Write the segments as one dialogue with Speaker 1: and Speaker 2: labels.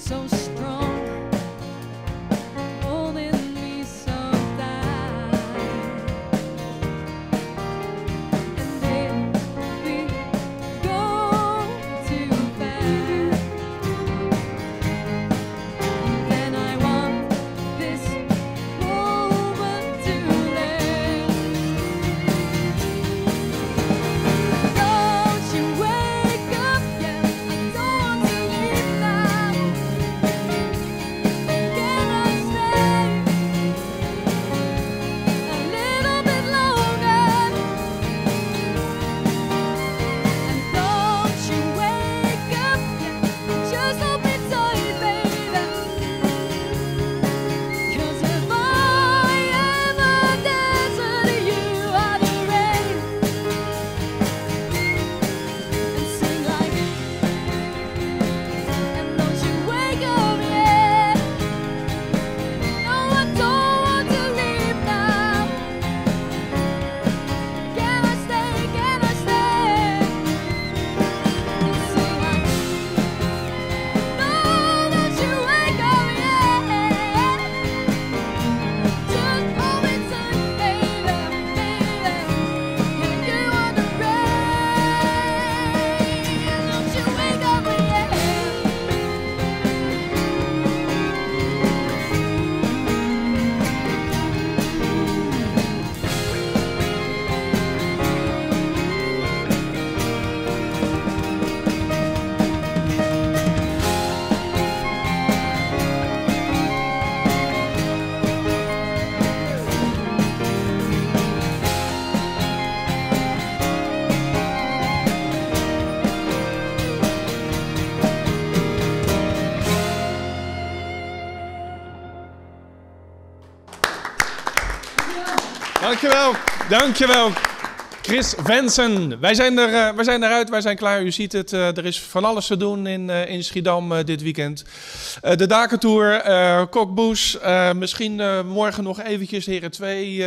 Speaker 1: Dankjewel, dankjewel. Chris Vensen, wij zijn eruit, wij zijn klaar. U ziet het, er is van alles te doen in Schiedam dit weekend. De Dakentour, Kokboes, misschien morgen nog eventjes Heren 2.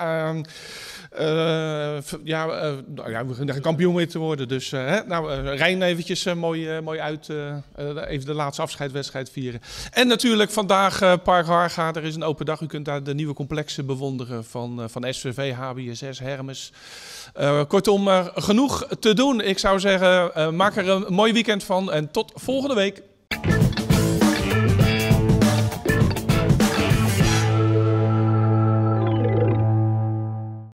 Speaker 1: We gaan kampioen mee te worden. Dus Rijn eventjes mooi uit. Even de laatste afscheidswedstrijd vieren. En natuurlijk vandaag Park Harga. Er is een open dag. U kunt daar de nieuwe complexen bewonderen van SVV, HBSS, Hermes. Kortom, genoeg te doen. Ik zou zeggen, maak er een mooi weekend van. En tot volgende week.